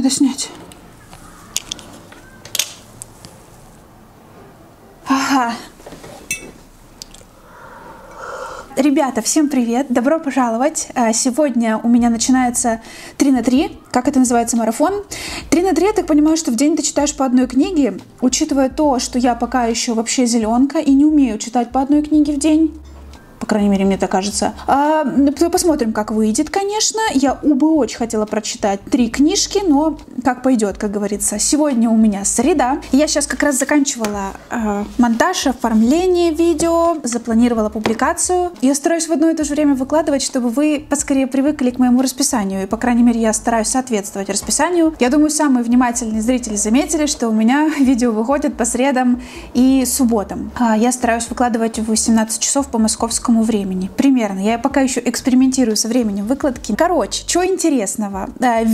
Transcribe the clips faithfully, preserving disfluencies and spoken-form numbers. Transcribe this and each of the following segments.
надо снять. Ага. Ребята, всем привет! Добро пожаловать! Сегодня у меня начинается три на три, как это называется, марафон. три на три, я так понимаю, что в день ты читаешь по одной книге, учитывая то, что я пока еще вообще зеленка и не умею читать по одной книге в день. По крайней мере, мне так кажется. А, посмотрим, как выйдет, конечно. Я бы очень хотела прочитать три книжки, но как пойдет, как говорится. Сегодня у меня среда. Я сейчас как раз заканчивала э, монтаж, оформление видео, запланировала публикацию. Я стараюсь в одно и то же время выкладывать, чтобы вы поскорее привыкли к моему расписанию. И, по крайней мере, я стараюсь соответствовать расписанию. Я думаю, самые внимательные зрители заметили, что у меня видео выходит по средам и субботам. А я стараюсь выкладывать в восемнадцать часов по московскому времени. Примерно. Я пока еще экспериментирую со временем выкладки. Короче, что интересного.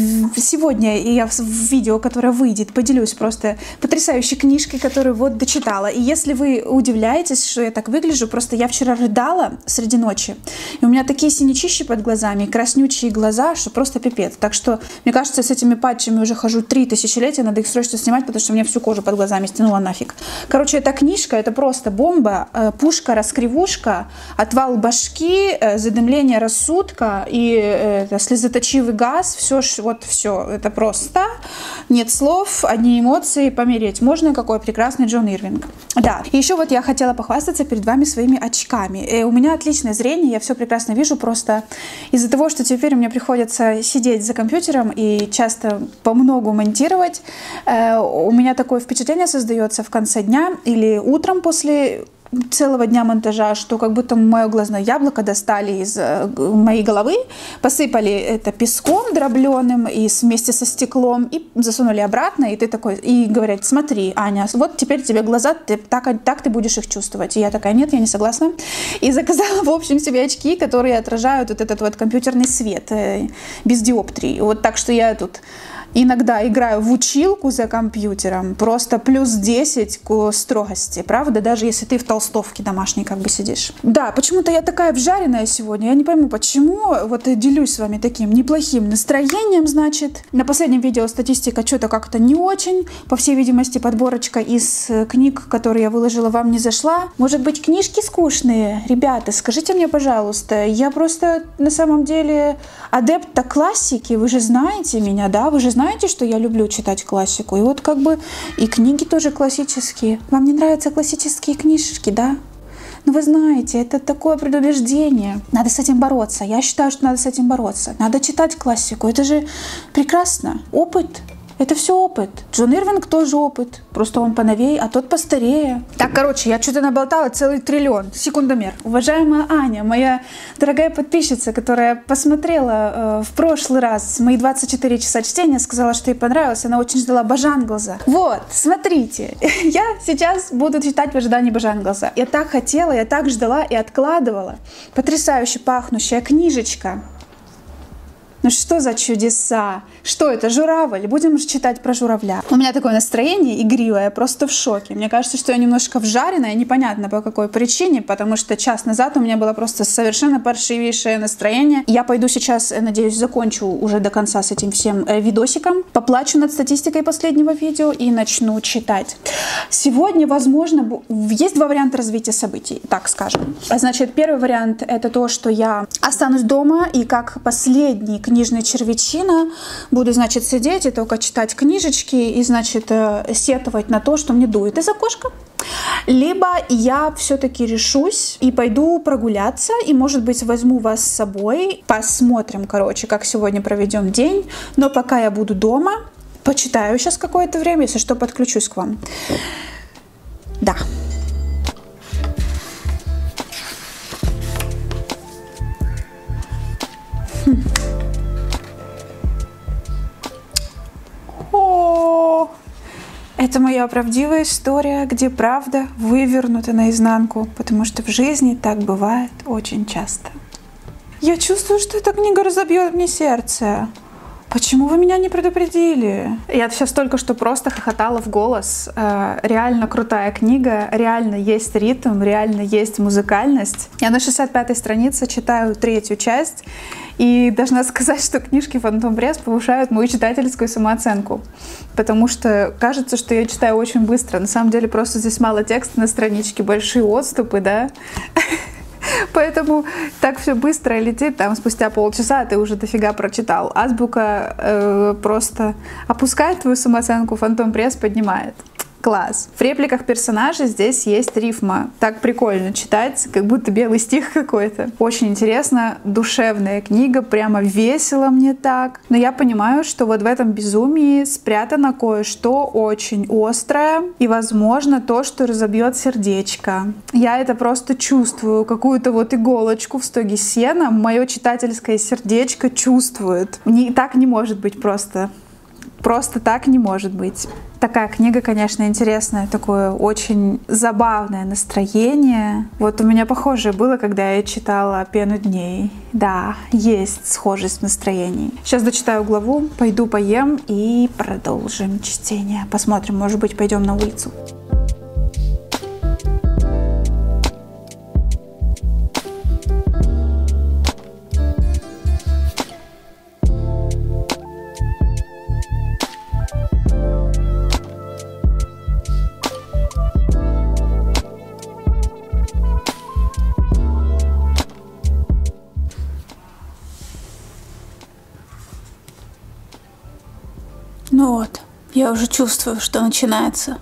Сегодня я в видео, которое выйдет, поделюсь просто потрясающей книжкой, которую вот дочитала. И если вы удивляетесь, что я так выгляжу, просто я вчера рыдала среди ночи. И у меня такие синячищи под глазами, краснючие глаза, что просто пипец. Так что, мне кажется, с этими патчами уже хожу три тысячелетия, надо их срочно снимать, потому что у меня всю кожу под глазами стянула нафиг. Короче, эта книжка, это просто бомба, пушка-раскривушка, отвал башки, задымление рассудка и э, слезоточивый газ, все, вот все, это просто, нет слов, одни эмоции, помереть можно, какой прекрасный Джон Ирвинг. Да, и еще вот я хотела похвастаться перед вами своими очками. И у меня отличное зрение, я все прекрасно вижу, просто из-за того, что теперь мне приходится сидеть за компьютером и часто по многу монтировать, э, у меня такое впечатление создается в конце дня или утром после целого дня монтажа, что как будто мое глазное яблоко достали из моей головы, посыпали это песком дробленым и вместе со стеклом и засунули обратно, и ты такой, и говорят: смотри, Аня, вот теперь тебе глаза, ты, так, так ты будешь их чувствовать. И я такая: нет, я не согласна. И заказала, в общем, себе очки, которые отражают вот этот вот компьютерный свет без диоптрий. Вот так что я тут иногда играю в училку за компьютером, просто плюс десять к строгости, правда, даже если ты в толстовке домашней как бы сидишь. Да, почему-то я такая вжаренная сегодня, я не пойму почему, вот и делюсь с вами таким неплохим настроением, значит. На последнем видео статистика что-то как-то не очень, по всей видимости, подборочка из книг, которые я выложила, вам не зашла. Может быть, книжки скучные? Ребята, скажите мне, пожалуйста, я просто на самом деле адепта классики, вы же знаете меня, да, вы же знаете, Знаете, что я люблю читать классику, и вот как бы и книги тоже классические. Вам не нравятся классические книжки, да? Ну вы знаете, это такое предубеждение. Надо с этим бороться. Я считаю, что надо с этим бороться. Надо читать классику. Это же прекрасно. Опыт. Это все опыт. Джон Ирвинг тоже опыт. Просто он поновее, а тот постарее. Так, короче, я что-то наболтала целый триллион. Секундомер. Уважаемая Аня, моя дорогая подписчица, которая посмотрела э, в прошлый раз мои двадцать четыре часа чтения, сказала, что ей понравилось. Она очень ждала Бажанглза. Вот, смотрите. Я сейчас буду читать в ожидании Бажанглза. Я так хотела, я так ждала и откладывала. Потрясающе пахнущая книжечка. Ну что за чудеса? Что это, журавль? Будем же читать про журавля. У меня такое настроение игривое, я просто в шоке. Мне кажется, что я немножко вжаренная, непонятно по какой причине, потому что час назад у меня было просто совершенно паршивейшее настроение. Я пойду сейчас, надеюсь, закончу уже до конца с этим всем видосиком, поплачу над статистикой последнего видео и начну читать. Сегодня, возможно, есть два варианта развития событий, так скажем. Значит, первый вариант — это то, что я останусь дома и как последний книжная червячина буду, значит, сидеть и только читать книжечки и, значит, сетовать на то, что мне дует из окошка. Либо я все-таки решусь и пойду прогуляться, и, может быть, возьму вас с собой. Посмотрим, короче, как сегодня проведем день. Но пока я буду дома, почитаю сейчас какое-то время, если что, подключусь к вам. Да. Хм. О, это моя правдивая история, где правда вывернута наизнанку, потому что в жизни так бывает очень часто. Я чувствую, что эта книга разобьет мне сердце. Почему вы меня не предупредили? Я сейчас только что просто хохотала в голос. Э, реально крутая книга, реально есть ритм, реально есть музыкальность. Я на шестьдесят пятой странице читаю третью часть и должна сказать, что книжки Фантом Пресс повышают мою читательскую самооценку. Потому что кажется, что я читаю очень быстро. На самом деле просто здесь мало текста на страничке, большие отступы, да? Поэтому так все быстро летит, там спустя полчаса ты уже дофига прочитал. Азбука э, просто опускает твою самооценку, Фантом Пресс поднимает. Класс. В репликах персонажей здесь есть рифма. Так прикольно читать, как будто белый стих какой-то. Очень интересно, душевная книга, прямо весело мне так. Но я понимаю, что вот в этом безумии спрятано кое-что очень острое и, возможно, то, что разобьет сердечко. Я это просто чувствую, какую-то вот иголочку в стоге сена мое читательское сердечко чувствует. Не, так не может быть просто. Просто так не может быть. Такая книга, конечно, интересная, такое очень забавное настроение. Вот у меня похожее было, когда я читала «Пену дней». Да, есть схожесть в настроении. Сейчас дочитаю главу, пойду поем и продолжим чтение. Посмотрим, может быть, пойдем на улицу. Ну вот, я уже чувствую, что начинается.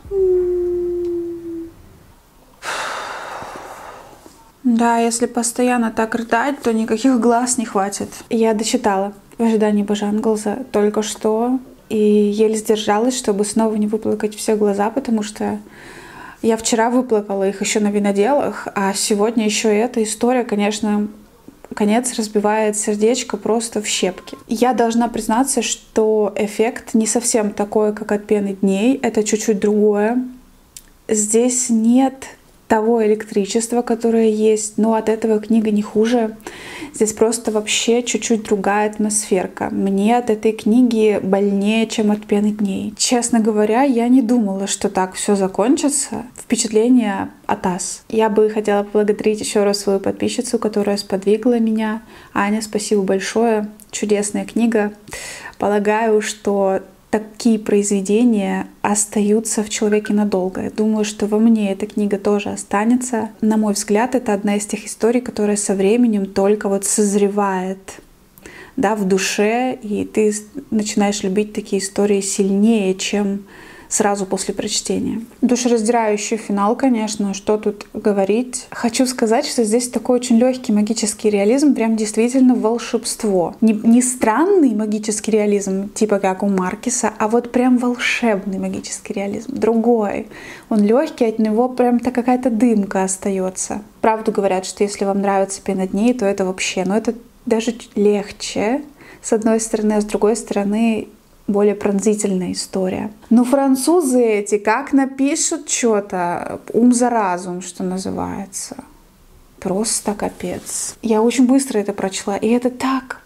Да, если постоянно так рыдать, то никаких глаз не хватит. Я дочитала в ожидании Божанглза только что и еле сдержалась, чтобы снова не выплакать все глаза, потому что я вчера выплакала их еще на виноделах, а сегодня еще и эта история, конечно, конец разбивает сердечко просто в щепки. Я должна признаться, что эффект не совсем такой, как от «Пены дней». Это чуть-чуть другое. Здесь нет того электричества, которое есть, но от этого книга не хуже. Здесь просто вообще чуть-чуть другая атмосферка. Мне от этой книги больнее, чем от «Пены дней». Честно говоря, я не думала, что так все закончится. Впечатление атас. Я бы хотела поблагодарить еще раз свою подписчицу, которая сподвигла меня. Аня, спасибо большое. Чудесная книга. Полагаю, что такие произведения остаются в человеке надолго. Я думаю, что во мне эта книга тоже останется. На мой взгляд, это одна из тех историй, которая со временем только вот созревает, да, в душе, и ты начинаешь любить такие истории сильнее, чем сразу после прочтения. Душераздирающий финал, конечно, что тут говорить. Хочу сказать, что здесь такой очень легкий магический реализм, прям действительно волшебство. Не, не странный магический реализм, типа как у Маркеса, а вот прям волшебный магический реализм. Другой. Он легкий, от него прям-то какая-то дымка остается. Правду говорят, что если вам нравится «Пена дней», то это вообще, ну это даже легче, с одной стороны, а с другой стороны, более пронзительная история. Но французы эти как напишут что-то, ум за разум, что называется. Просто капец. Я очень быстро это прочла, и это так...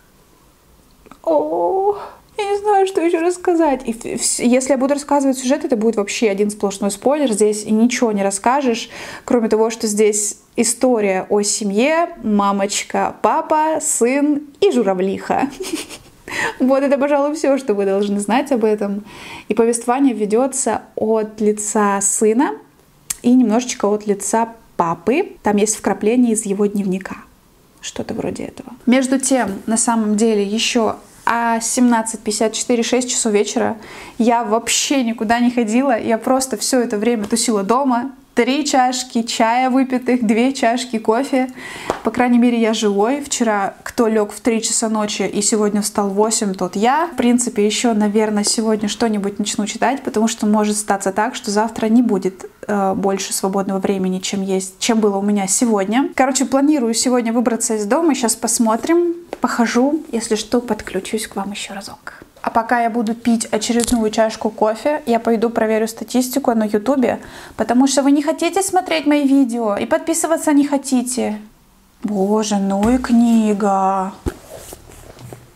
О, я не знаю, что еще рассказать. И если я буду рассказывать сюжет, это будет вообще один сплошной спойлер. Здесь и ничего не расскажешь, кроме того, что здесь история о семье, мамочка, папа, сын и журавлиха. Вот это, пожалуй, все, что вы должны знать об этом. И повествование ведется от лица сына и немножечко от лица папы. Там есть вкрапление из его дневника. Что-то вроде этого. Между тем, на самом деле, еще а семнадцать пятьдесят четыре, шесть часов вечера я вообще никуда не ходила. Я просто все это время тусила дома. Три чашки чая выпитых, две чашки кофе. По крайней мере, я живой. Вчера кто лег в три часа ночи и сегодня встал в восемь, тот я. В принципе, еще, наверное, сегодня что-нибудь начну читать, потому что может статься так, что завтра не будет э, больше свободного времени, чем есть, чем было у меня сегодня. Короче, планирую сегодня выбраться из дома. Сейчас посмотрим, похожу. Если что, подключусь к вам еще разок. А пока я буду пить очередную чашку кофе, я пойду проверю статистику на ютубе, потому что вы не хотите смотреть мои видео и подписываться не хотите. Боже, ну и книга.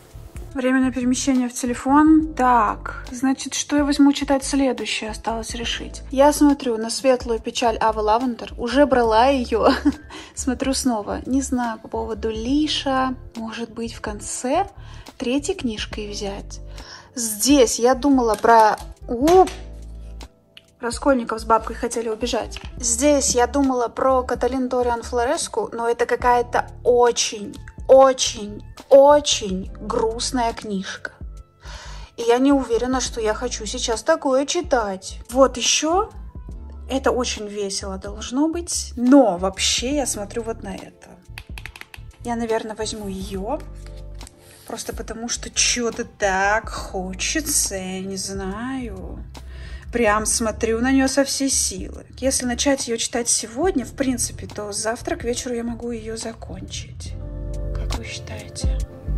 Временное перемещение в телефон. Так, значит, что я возьму читать следующее, осталось решить. Я смотрю на «Светлую печаль» Авы Лавендер. Уже брала ее. Смотрю снова. Не знаю по поводу Лиша. Может быть, в конце третьей книжкой взять. Здесь я думала про... У, Раскольников с бабкой хотели убежать. Здесь я думала про Каталин Дориан Флореску, но это какая-то очень... Очень, очень грустная книжка. И я не уверена, что я хочу сейчас такое читать. Вот еще. Это очень весело должно быть. Но вообще я смотрю вот на это. Я, наверное, возьму ее. Просто потому, что что-то так хочется. Я не знаю. Прям смотрю на нее со всей силы. Если начать ее читать сегодня, в принципе, то завтра к вечеру я могу ее закончить. Как вы считаете?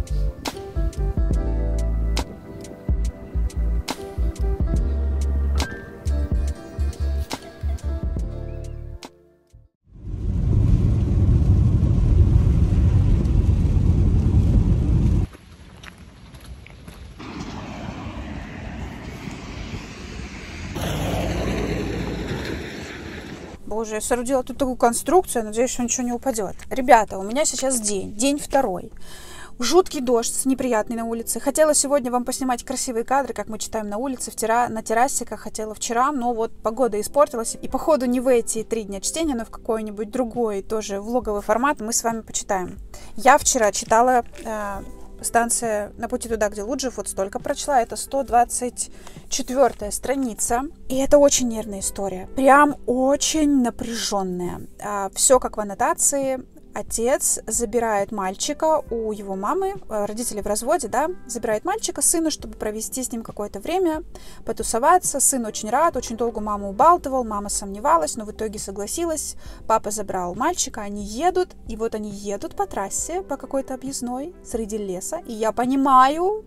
Боже, я соорудила тут такую конструкцию, надеюсь, что ничего не упадет. Ребята, у меня сейчас день, день второй. Жуткий дождь, неприятный на улице. Хотела сегодня вам поснимать красивые кадры, как мы читаем на улице, в тера... на террасиках. Хотела вчера, но вот погода испортилась. И походу не в эти три дня чтения, но в какой-нибудь другой, тоже влоговый формат мы с вами почитаем. Я вчера читала... Э... Станция «На пути туда, где Луджев», вот столько прочла. Это сто двадцать четвёртая страница. И это очень нервная история. Прям очень напряженная. Все как в аннотации. Отец забирает мальчика у его мамы, родители в разводе, да, забирает мальчика, сына, чтобы провести с ним какое-то время, потусоваться. Сын очень рад, очень долго маму убалтывал, мама сомневалась, но в итоге согласилась. Папа забрал мальчика, они едут, и вот они едут по трассе, по какой-то объездной, среди леса, и я понимаю,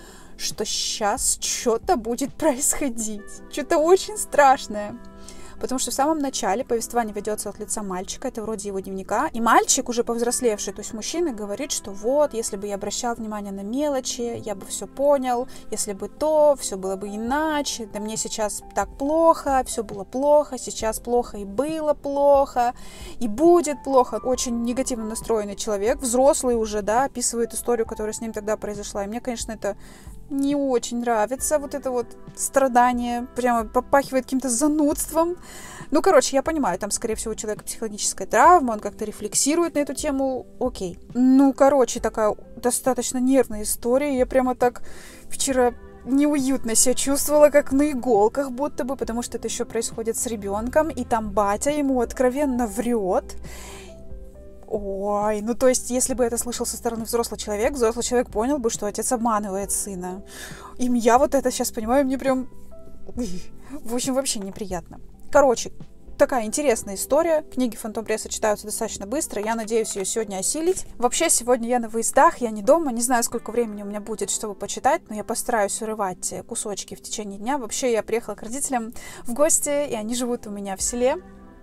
что сейчас что-то будет происходить, что-то очень страшное. Потому что в самом начале повествование ведется от лица мальчика, это вроде его дневника. И мальчик, уже повзрослевший, то есть мужчина, говорит, что вот, если бы я обращал внимание на мелочи, я бы все понял, если бы то, все было бы иначе, да мне сейчас так плохо, все было плохо, сейчас плохо и было плохо, и будет плохо. Очень негативно настроенный человек, взрослый уже, да, описывает историю, которая с ним тогда произошла. И мне, конечно, это не очень нравится, вот это вот страдание, прямо попахивает каким-то занудством. Ну, короче, я понимаю, там, скорее всего, у человека психологическая травма, он как-то рефлексирует на эту тему, окей. Ну, короче, такая достаточно нервная история, я прямо так вчера неуютно себя чувствовала, как на иголках будто бы, потому что это еще происходит с ребенком, и там батя ему откровенно врет. Ой, ну то есть, если бы это слышал со стороны взрослый человек, взрослый человек понял бы, что отец обманывает сына. И я вот это сейчас понимаю, мне прям... В общем, вообще неприятно. Короче, такая интересная история. Книги Фантом Пресса читаются достаточно быстро. Я надеюсь ее сегодня осилить. Вообще, сегодня я на выездах, я не дома. Не знаю, сколько времени у меня будет, чтобы почитать, но я постараюсь урывать кусочки в течение дня. Вообще, я приехала к родителям в гости, и они живут у меня в селе.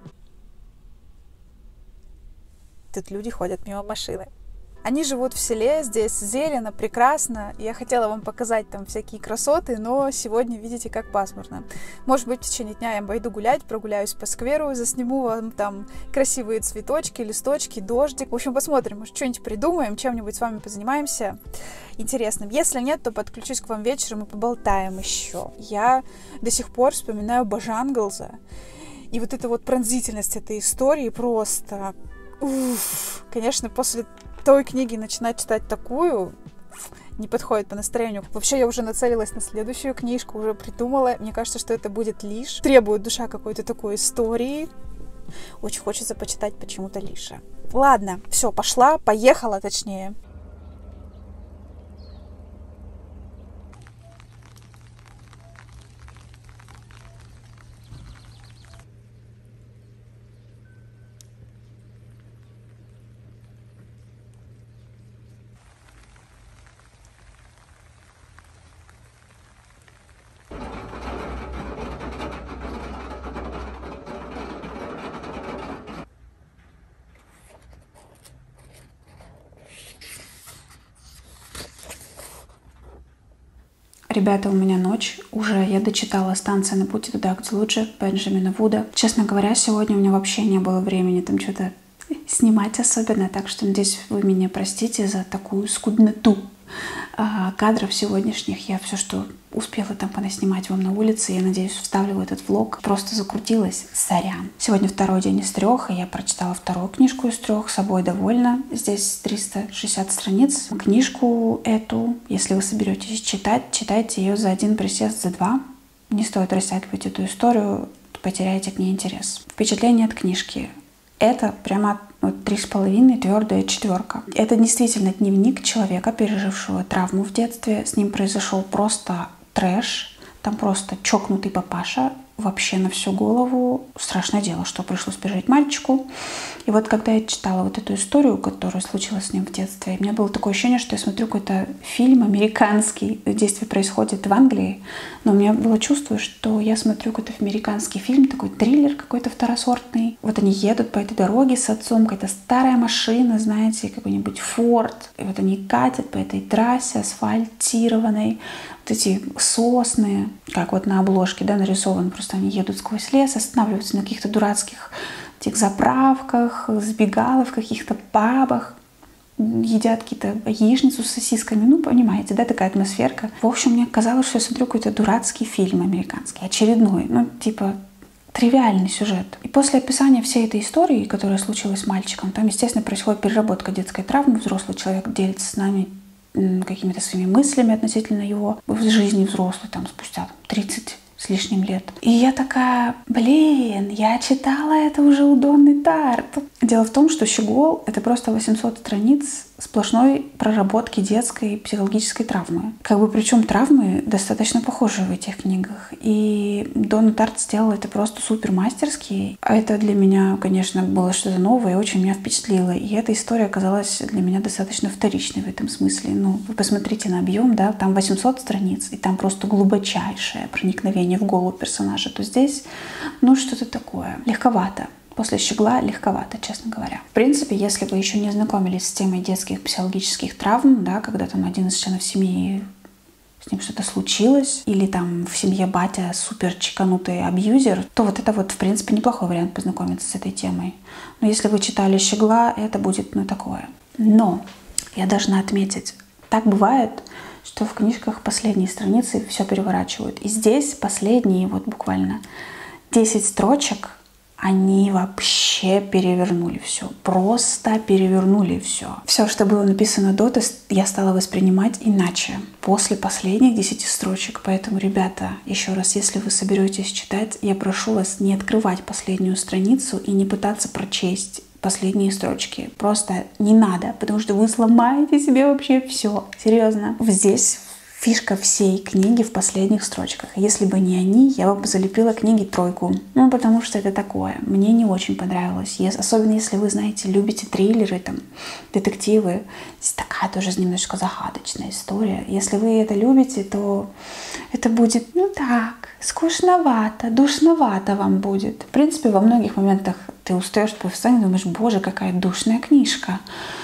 Тут люди ходят мимо машины. Они живут в селе, здесь зелено, прекрасно. Я хотела вам показать там всякие красоты, но сегодня видите, как пасмурно. Может быть, в течение дня я пойду гулять, прогуляюсь по скверу, засниму вам там красивые цветочки, листочки, дождик. В общем, посмотрим, может, что-нибудь придумаем, чем-нибудь с вами позанимаемся интересным. Если нет, то подключусь к вам вечером и поболтаем еще. Я до сих пор вспоминаю Бажанглза. И вот эта вот пронзительность этой истории просто... Уф, конечно, после той книги начинать читать такую не подходит по настроению. Вообще, я уже нацелилась на следующую книжку, уже придумала. Мне кажется, что это будет Лиш. Требует душа какой-то такой истории. Очень хочется почитать почему-то Лиша. Ладно, все, пошла, поехала точнее. Ребята, у меня ночь. Уже я дочитала «Станция на пути туда, где лучше» Бенджамина Вуда. Честно говоря, сегодня у меня вообще не было времени там что-то снимать особенно, так что, надеюсь, вы меня простите за такую скудноту кадров сегодняшних. Я все, что успела там понаснимать вам на улице, я надеюсь, вставлю в этот влог. Просто закрутилась. Сорян. Сегодня второй день из трех, и я прочитала вторую книжку из трех. Собой довольна. Здесь триста шестьдесят страниц. Книжку эту, если вы соберетесь читать, читайте ее за один присест, за два. Не стоит растягивать эту историю, потеряете к ней интерес. Впечатление от книжки. Это прямо вот три с половиной, твердая четверка. Это действительно дневник человека, пережившего травму в детстве. С ним произошел просто трэш. Там просто чокнутый папаша, вообще на всю голову. Страшное дело, что пришлось пережить мальчику. И вот когда я читала вот эту историю, которая случилась с ним в детстве, у меня было такое ощущение, что я смотрю какой-то фильм американский. Действие происходит в Англии, но у меня было чувство, что я смотрю какой-то американский фильм, такой триллер какой-то второсортный. Вот они едут по этой дороге с отцом, какая-то старая машина, знаете, какой-нибудь Форд. И вот они катят по этой трассе асфальтированной. Вот эти сосны, как вот на обложке, да, нарисованы, просто они едут сквозь лес, останавливаются на каких-то дурацких этих заправках, сбегалов, каких-то пабах, едят какие-то яичницу с сосисками. Ну, понимаете, да, такая атмосферка. В общем, мне казалось, что я смотрю какой-то дурацкий фильм американский, очередной, ну, типа тривиальный сюжет. И после описания всей этой истории, которая случилась с мальчиком, там, естественно, происходит переработка детской травмы. Взрослый человек делится с нами какими-то своими мыслями относительно его в жизни взрослой, там, спустя тридцать с лишним лет. И я такая, блин, я читала это уже у Донны Тарт. Дело в том, что «Щегол» — это просто восемьсот страниц сплошной проработки детской психологической травмы. Как бы причем травмы достаточно похожие в этих книгах. И Донна Тарт сделала это просто супер мастерски. А это для меня, конечно, было что-то новое и очень меня впечатлило. И эта история оказалась для меня достаточно вторичной в этом смысле. Ну, вы посмотрите на объем, да, там восемьсот страниц, и там просто глубочайшее проникновение в голову персонажа. То здесь, ну, что-то такое. Легковато. После «Щегла» легковато, честно говоря. В принципе, если вы еще не знакомились с темой детских психологических травм, да, когда там один из членов семьи, с ним что-то случилось, или там в семье батя супер чеканутый абьюзер, то вот это вот, в принципе, неплохой вариант познакомиться с этой темой. Но если вы читали «Щегла», это будет, ну, такое. Но я должна отметить, так бывает, что в книжках последние страницы все переворачивают. И здесь последние вот буквально десять строчек, они вообще перевернули все. Просто перевернули все. Все, что было написано до, я стала воспринимать иначе после последних десяти строчек. Поэтому, ребята, еще раз, если вы соберетесь читать, я прошу вас не открывать последнюю страницу и не пытаться прочесть последние строчки. Просто не надо, потому что вы сломаете себе вообще все. Серьезно. Здесь фишка всей книги в последних строчках. Если бы не они, я бы залепила книге тройку. Ну, потому что это такое. Мне не очень понравилось. Особенно если вы, знаете, любите триллеры, там, детективы. Здесь такая тоже немножко загадочная история. Если вы это любите, то это будет, ну так, скучновато, душновато вам будет. В принципе, во многих моментах ты устаешь по встанию, думаешь, боже, какая душная книжка.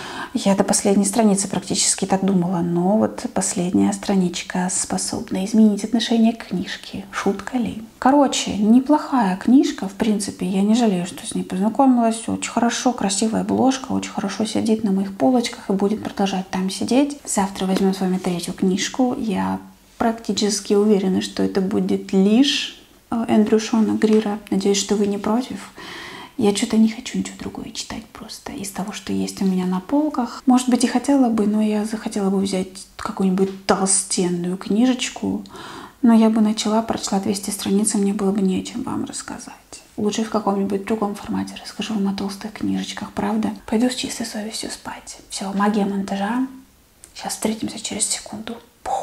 Я до последней страницы практически так думала, но вот последняя страничка способна изменить отношение к книжке. Шутка ли? Короче, неплохая книжка, в принципе, я не жалею, что с ней познакомилась. Очень хорошо, красивая обложка, очень хорошо сидит на моих полочках и будет продолжать там сидеть. Завтра возьмем с вами третью книжку. Я практически уверена, что это будет лишь Эндрю Шона Грира. Надеюсь, что вы не против. Я что-то не хочу ничего другое читать просто из того, что есть у меня на полках. Может быть, и хотела бы, но я захотела бы взять какую-нибудь толстенную книжечку. Но я бы начала, прочла двести страниц, и мне было бы нечем вам рассказать. Лучше в каком-нибудь другом формате расскажу вам о толстых книжечках, правда? Пойду с чистой совестью спать. Все, магия монтажа. Сейчас встретимся через секунду.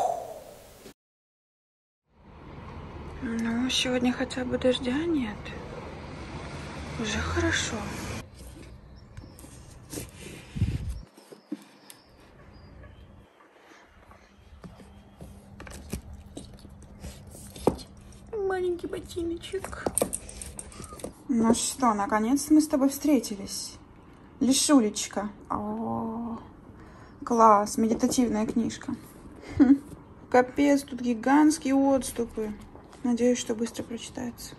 Ну, сегодня хотя бы дождя нет. Уже хорошо. Маленький ботиночек. Ну что, наконец-то мы с тобой встретились. Лишулечка. О, класс, медитативная книжка. Хм. Капец, тут гигантские отступы. Надеюсь, что быстро прочитается.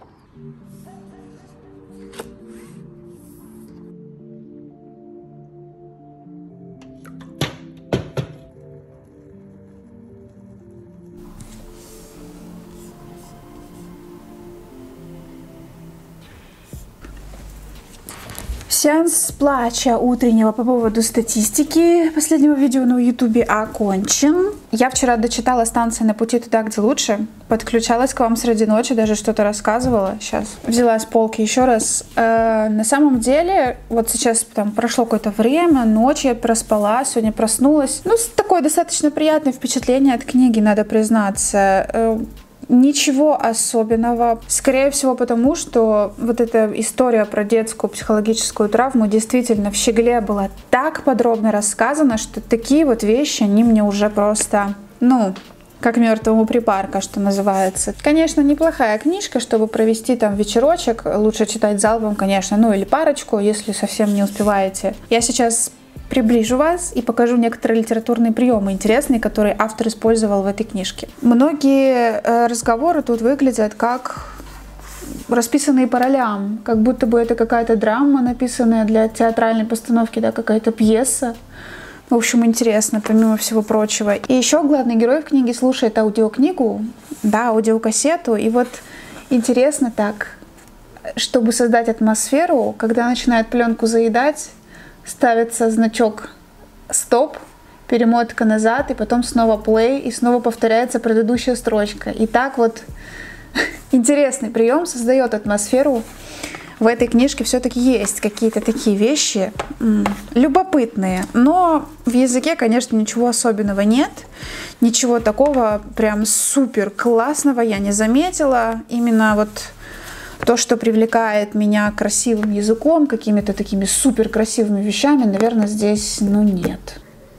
Сеанс плача утреннего по поводу статистики последнего видео на ютубе окончен. Я вчера дочитала «Станция на пути туда, где лучше». Подключалась к вам среди ночи, даже что-то рассказывала. Сейчас взяла с полки еще раз. Э, на самом деле, вот сейчас там прошло какое-то время, ночь я проспала, сегодня проснулась. Ну, такое достаточно приятное впечатление от книги, надо признаться. Э, Ничего особенного. Скорее всего, потому что вот эта история про детскую психологическую травму действительно в «Щегле» была так подробно рассказана, что такие вот вещи, они мне уже просто, ну, как мертвому припарка, что называется. Конечно, неплохая книжка, чтобы провести там вечерочек. Лучше читать залпом, конечно, ну или парочку, если совсем не успеваете. Я сейчас приближу вас и покажу некоторые литературные приемы интересные, которые автор использовал в этой книжке. Многие э, разговоры тут выглядят как расписанные по ролям, как будто бы это какая-то драма, написанная для театральной постановки, да, какая-то пьеса. В общем, интересно, помимо всего прочего. И еще главный герой в книге слушает аудиокнигу, да, аудиокассету, и вот интересно так, чтобы создать атмосферу, когда начинает пленку заедать, ставится значок «Стоп», перемотка назад, и потом снова «Плей», и снова повторяется предыдущая строчка. И так вот интересный прием создает атмосферу. В этой книжке все-таки есть какие-то такие вещи м, любопытные, но в языке, конечно, ничего особенного нет. Ничего такого прям супер классного я не заметила. Именно вот то, что привлекает меня красивым языком, какими-то такими супер красивыми вещами, наверное, здесь, ну, нет.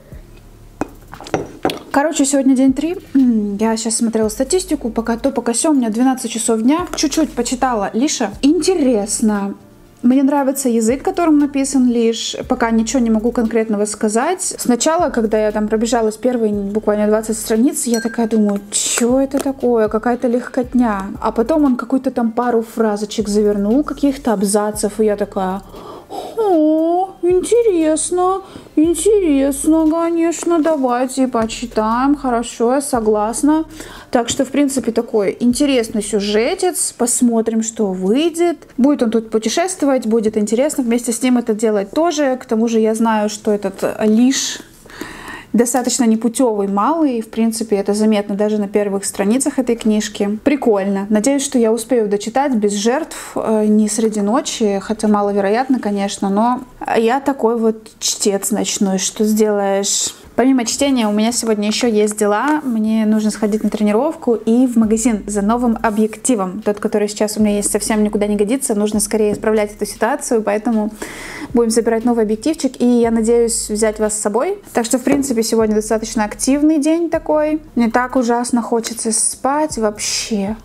Короче, сегодня день три. Я сейчас смотрела статистику, пока то, пока сё, у меня двенадцать часов дня. Чуть-чуть почитала Лиша. Интересно. Мне нравится язык, которым написан Лиш. Пока ничего не могу конкретного сказать. Сначала, когда я там пробежалась первые буквально двадцать страниц, я такая думаю, что это такое? Какая-то легкотня. А потом он какую-то там пару фразочек завернул, каких-то абзацев, и я такая... О, интересно, интересно, конечно, давайте почитаем, хорошо, я согласна. Так что, в принципе, такой интересный сюжетец, посмотрим, что выйдет. Будет он тут путешествовать, будет интересно вместе с ним это делать тоже. К тому же я знаю, что этот Лиш достаточно непутевый, малый, в принципе, это заметно даже на первых страницах этой книжки. Прикольно. Надеюсь, что я успею дочитать без жертв, не среди ночи, хотя маловероятно, конечно, но я такой вот чтец ночной, что сделаешь. Помимо чтения у меня сегодня еще есть дела. Мне нужно сходить на тренировку и в магазин за новым объективом. Тот, который сейчас у меня есть, совсем никуда не годится. Нужно скорее исправлять эту ситуацию, поэтому будем забирать новый объективчик. И я надеюсь взять вас с собой. Так что, в принципе, сегодня достаточно активный день такой. Не так ужасно хочется спать вообще.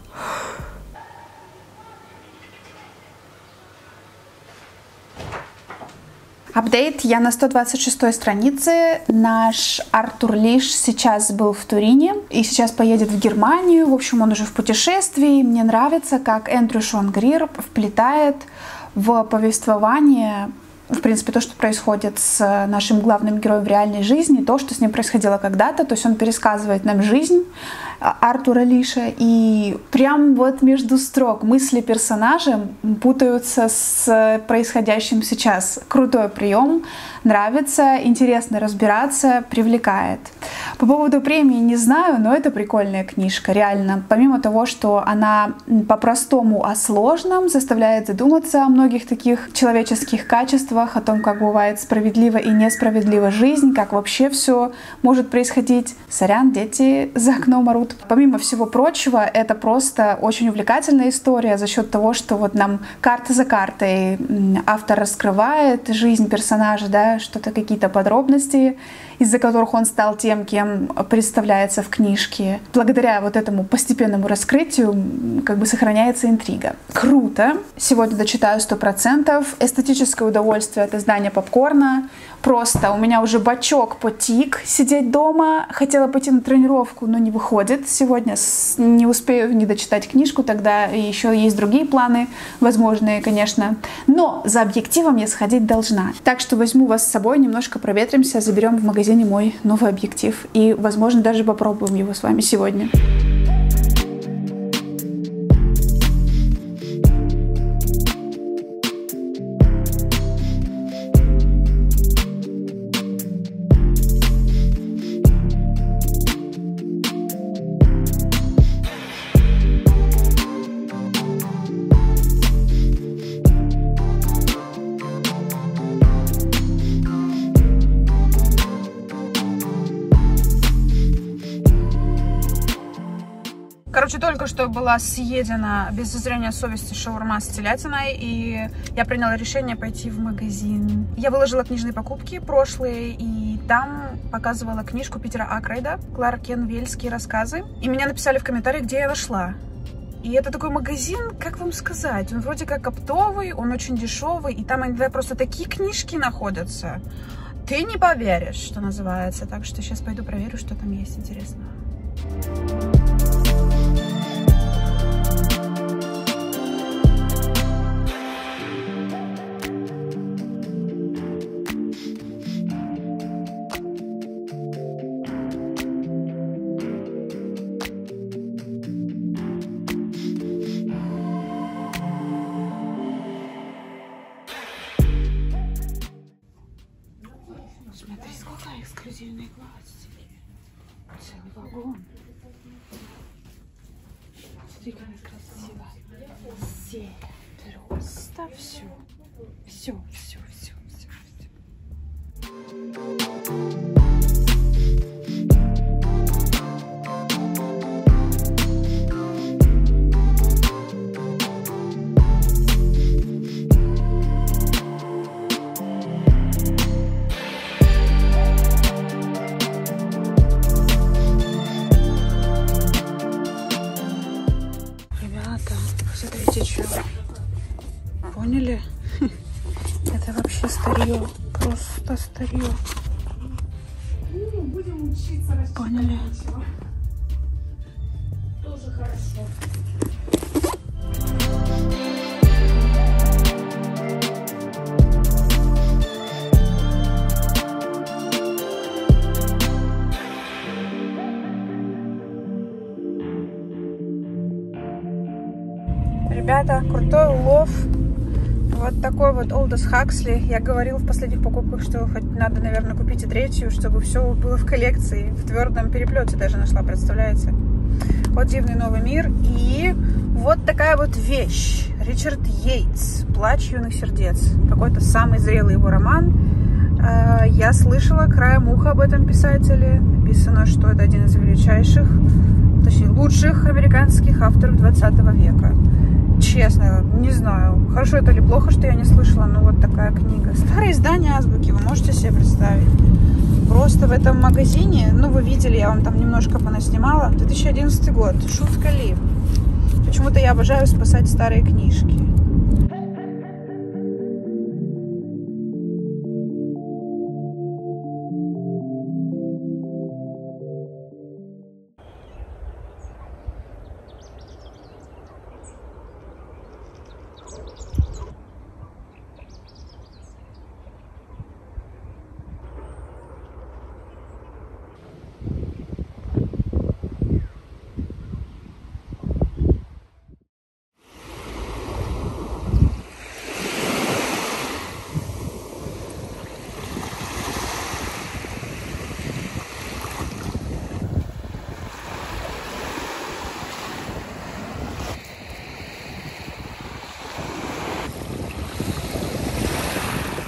Апдейт. Я на сто двадцать шестой странице. Наш Артур Лиш сейчас был в Турине и сейчас поедет в Германию. В общем, он уже в путешествии. Мне нравится, как Эндрю Шон Грир вплетает в повествование, в принципе, то, что происходит с нашим главным героем в реальной жизни, то, что с ним происходило когда-то. То есть он пересказывает нам жизнь Артура Лиша, и прям вот между строк мысли персонажа путаются с происходящим сейчас. Крутой прием, нравится, интересно разбираться, привлекает. По поводу премии не знаю, но это прикольная книжка, реально. Помимо того, что она по-простому о сложном, заставляет задуматься о многих таких человеческих качествах, о том, как бывает справедлива и несправедлива жизнь, как вообще все может происходить. Сорян, дети за окном орут. Помимо всего прочего, это просто очень увлекательная история за счет того, что вот нам карта за картой автор раскрывает жизнь персонажа, да, что-то, какие-то подробности из-за которых он стал тем, кем представляется в книжке. Благодаря вот этому постепенному раскрытию как бы сохраняется интрига. Круто! Сегодня дочитаю сто процентов. Эстетическое удовольствие от издания попкорна. Просто у меня уже бачок потик сидеть дома. Хотела пойти на тренировку, но не выходит. Сегодня не успею не дочитать книжку, тогда еще есть другие планы, возможные, конечно. Но за объективом я сходить должна. Так что возьму вас с собой, немножко проветримся, заберем в магазине мой новый объектив. И, возможно, даже попробуем его с вами сегодня. Короче, только что была съедена без зазрения совести шаурма с телятиной, и я приняла решение пойти в магазин. Я выложила книжные покупки прошлые, и там показывала книжку Питера Акрейда «Кларк Вельские рассказы». И меня написали в комментариях, где я нашла. И это такой магазин, как вам сказать, он вроде как оптовый, он очень дешевый, и там иногда просто такие книжки находятся. Ты не поверишь, что называется. Так что сейчас пойду проверю, что там есть интересного. Смотри, сколько эксклюзивной пластики. Целый вагон. Смотри, как красиво. Все. Просто все. Все, все, все, все, все. Смотрите, что. Поняли? Это вообще старье. Просто старье. Ну, будем учиться расчитать. Поняли? Тоже хорошо. Ребята, крутой улов. Вот такой вот Олдос Хаксли. Я говорила в последних покупках, что хоть надо, наверное, купить и третью, чтобы все было в коллекции. В твердом переплете даже нашла, представляете? Вот «Дивный новый мир». И вот такая вот вещь. Ричард Йейтс «Плач юных сердец». Какой-то самый зрелый его роман. Я слышала краем уха об этом писателе. Написано, что это один из величайших, точнее, лучших американских авторов двадцатого века. Честно, не знаю, хорошо это или плохо, что я не слышала, но вот такая книга. Старое издание азбуки, вы можете себе представить? Просто в этом магазине, ну вы видели, я вам там немножко понаснимала, две тысячи одиннадцатый год, шутка ли? Почему-то я обожаю спасать старые книжки.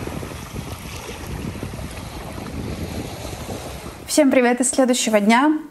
Всем привет из следующего дня.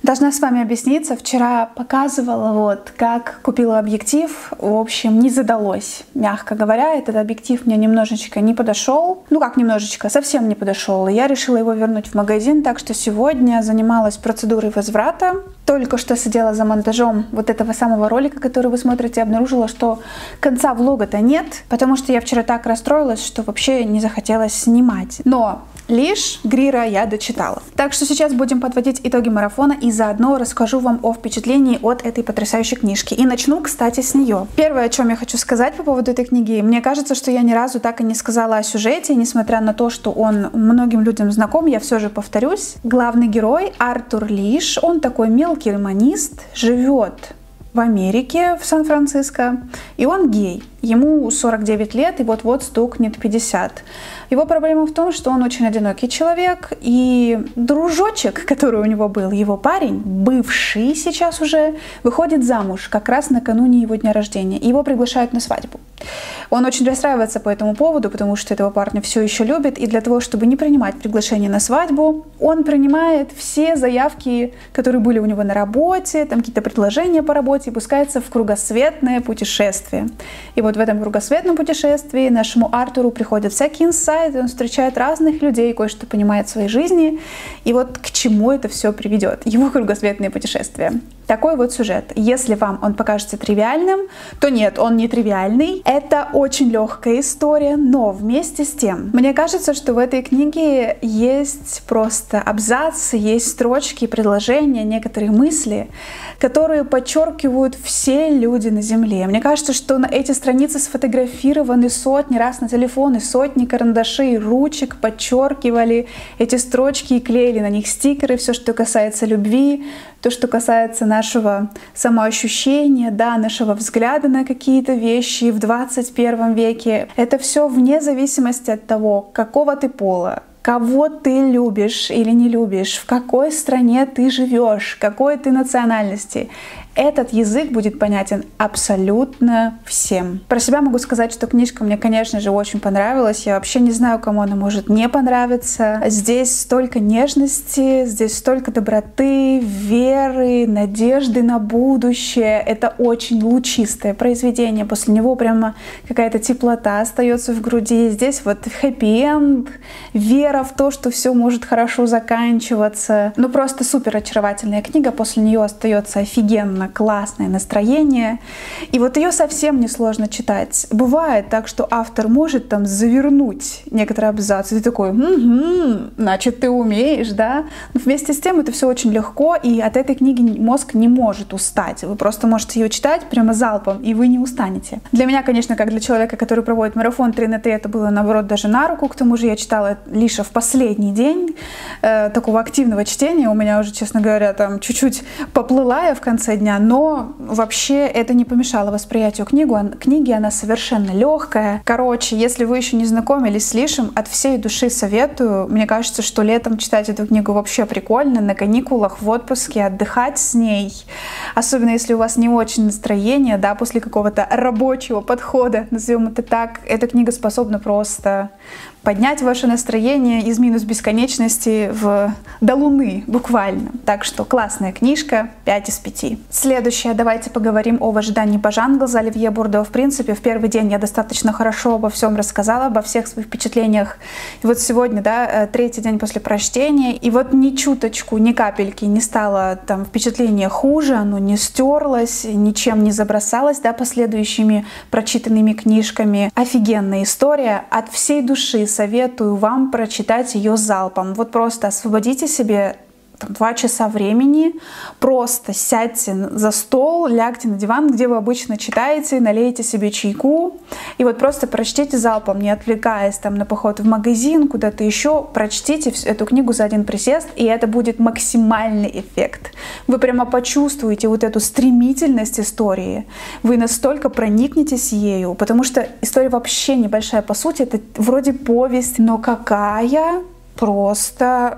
Должна с вами объясниться, вчера показывала, вот, как купила объектив. В общем, не задалось, мягко говоря. Этот объектив мне немножечко не подошел. Ну как немножечко, совсем не подошел. И я решила его вернуть в магазин, так что сегодня занималась процедурой возврата. Только что сидела за монтажом вот этого самого ролика, который вы смотрите, обнаружила, что конца влога-то нет, потому что я вчера так расстроилась, что вообще не захотелось снимать. Но лишь Грира я дочитала. Так что сейчас будем подводить итоги марафона и заодно расскажу вам о впечатлении от этой потрясающей книжки. И начну, кстати, с нее. Первое, о чем я хочу сказать по поводу этой книги. Мне кажется, что я ни разу так и не сказала о сюжете, несмотря на то, что он многим людям знаком, я все же повторюсь. Главный герой Артур Лиш, он такой мелкий романист, живет в Америке, в Сан-Франциско, и он гей. Ему сорок девять лет, и вот-вот стукнет пятьдесят. Его проблема в том, что он очень одинокий человек, и дружочек, который у него был, его парень, бывший сейчас уже, выходит замуж как раз накануне его дня рождения, и его приглашают на свадьбу. Он очень расстраивается по этому поводу, потому что этого парня все еще любит, и для того, чтобы не принимать приглашение на свадьбу, он принимает все заявки, которые были у него на работе, там какие-то предложения по работе, и пускается в кругосветное путешествие. И вот в этом кругосветном путешествии нашему Артуру приходят всякие инсайты, он встречает разных людей, кое-что понимает в своей жизни, и вот к чему это все приведет, его кругосветное путешествие. Такой вот сюжет. Если вам он покажется тривиальным, то нет, он не тривиальный. Это очень легкая история, но вместе с тем, мне кажется, что в этой книге есть просто абзацы, есть строчки, предложения, некоторые мысли, которые подчеркивают все люди на Земле. Мне кажется, что на эти страницы сфотографированы сотни раз на телефоны, сотни карандашей, ручек, подчеркивали эти строчки и клеили на них стикеры, все, что касается любви, то, что касается нашего самоощущения, да, нашего взгляда на какие-то вещи в двадцать первом веке. Это все вне зависимости от того, какого ты пола, кого ты любишь или не любишь, в какой стране ты живешь, какой ты национальности. Этот язык будет понятен абсолютно всем. Про себя могу сказать, что книжка мне, конечно же, очень понравилась. Я вообще не знаю, кому она может не понравиться. Здесь столько нежности, здесь столько доброты, веры, надежды на будущее. Это очень лучистое произведение. После него прямо какая-то теплота остается в груди. Здесь вот хэппи-энд, вера в то, что все может хорошо заканчиваться. Ну просто супер очаровательная книга. После нее остается офигенно классное настроение. И вот ее совсем несложно читать. Бывает так, что автор может там завернуть некоторые абзацы. Ты такой, угу, значит, ты умеешь, да? Но вместе с тем это все очень легко, и от этой книги мозг не может устать. Вы просто можете ее читать прямо залпом, и вы не устанете. Для меня, конечно, как для человека, который проводит марафон три на три, это было, наоборот, даже на руку. К тому же я читала лишь в последний день э, такого активного чтения. У меня уже, честно говоря, там чуть-чуть поплыла я в конце дня, но вообще это не помешало восприятию книгу. книги. Она совершенно легкая. Короче, если вы еще не знакомились с Лишем, от всей души советую. Мне кажется, что летом читать эту книгу вообще прикольно. На каникулах, в отпуске, отдыхать с ней. Особенно если у вас не очень настроение, да, после какого-то рабочего подхода, назовем это так. Эта книга способна просто поднять ваше настроение из минус бесконечности в до луны, буквально. Так что классная книжка, пять из пяти. Следующее, давайте поговорим об ожидании Бажангл Оливье Бурдо. В принципе, в первый день я достаточно хорошо обо всем рассказала, обо всех своих впечатлениях. И вот сегодня, да, третий день после прочтения, и вот ни чуточку, ни капельки не стало там впечатление хуже, оно не стерлось, ничем не забросалось, да, последующими прочитанными книжками. Офигенная история, от всей души советую вам прочитать ее залпом. Вот просто освободите себе там, два часа времени, просто сядьте за стол, лягте на диван, где вы обычно читаете, налейте себе чайку и вот просто прочтите залпом, не отвлекаясь там на поход в магазин, куда-то еще, прочтите эту книгу за один присест, и это будет максимальный эффект. Вы прямо почувствуете вот эту стремительность истории, вы настолько проникнетесь ею, потому что история вообще небольшая, по сути, это вроде повесть, но какая просто...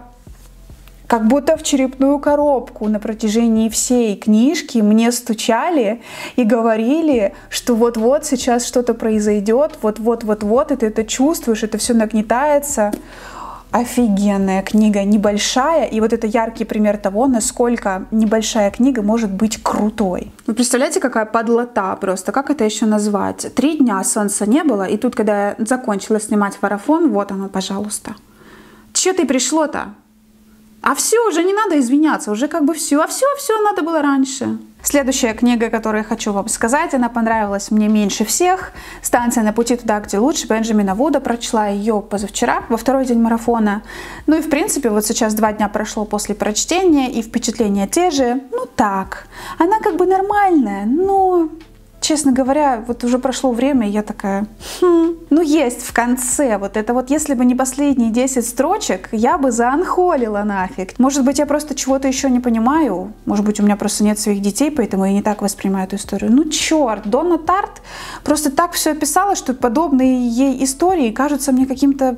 Как будто в черепную коробку на протяжении всей книжки мне стучали и говорили, что вот-вот сейчас что-то произойдет, вот-вот-вот-вот, и ты это чувствуешь, это все нагнетается. офигенная книга, небольшая, и вот это яркий пример того, насколько небольшая книга может быть крутой. Вы представляете, какая подлота просто, как это еще назвать? Три дня солнца не было, и тут, когда я закончила снимать марафон, вот оно, пожалуйста. Че ты пришло-то? А все, уже не надо извиняться, уже как бы все, а все, все надо было раньше. Следующая книга, которую я хочу вам сказать, она понравилась мне меньше всех. «Станция на пути туда, где лучше» Бенджамина Вуда. Прочла ее позавчера, во второй день марафона. Ну и в принципе, вот сейчас два дня прошло после прочтения, и впечатления те же. Ну так, она как бы нормальная, но... Честно говоря, вот уже прошло время, и я такая, хм, ну есть в конце, вот это вот, если бы не последние десять строчек, я бы заанхолила нафиг. Может быть, я просто чего-то еще не понимаю, может быть, у меня просто нет своих детей, поэтому я не так воспринимаю эту историю. Ну черт, Донна Тарт просто так все описала, что подобные ей истории кажутся мне каким-то...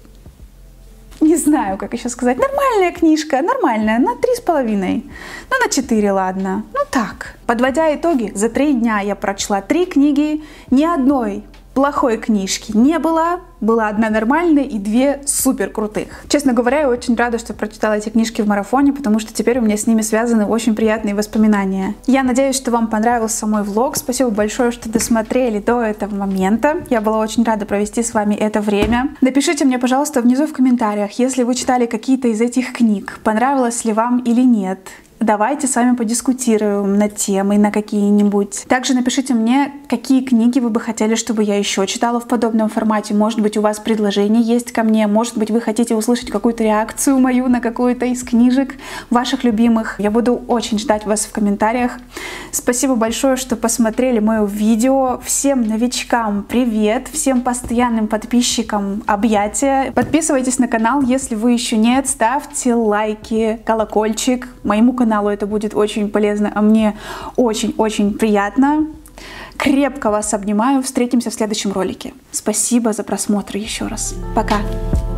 Не знаю, как еще сказать. Нормальная книжка, нормальная, на три с половиной. Ну, на четыре, ладно. Ну, так. Подводя итоги, за три дня я прочла три книги, ни одной плохой книжки не было. Была одна нормальная и две супер крутых. Честно говоря, я очень рада, что прочитала эти книжки в марафоне, потому что теперь у меня с ними связаны очень приятные воспоминания. Я надеюсь, что вам понравился мой влог. Спасибо большое, что досмотрели до этого момента. Я была очень рада провести с вами это время. Напишите мне, пожалуйста, внизу в комментариях, если вы читали какие-то из этих книг, понравилось ли вам или нет. Давайте с вами подискутируем над темой, на какие-нибудь. Также напишите мне, какие книги вы бы хотели, чтобы я еще читала в подобном формате. Может быть, у вас предложение есть ко мне, может быть, вы хотите услышать какую-то реакцию мою на какую-то из книжек ваших любимых. Я буду очень ждать вас в комментариях. Спасибо большое, что посмотрели мое видео. Всем новичкам привет, всем постоянным подписчикам объятия. Подписывайтесь на канал, если вы еще нет, ставьте лайки, колокольчик. Моему каналу каналу это будет очень полезно, а мне очень-очень приятно. Крепко вас обнимаю. Встретимся в следующем ролике. Спасибо за просмотр еще раз. Пока!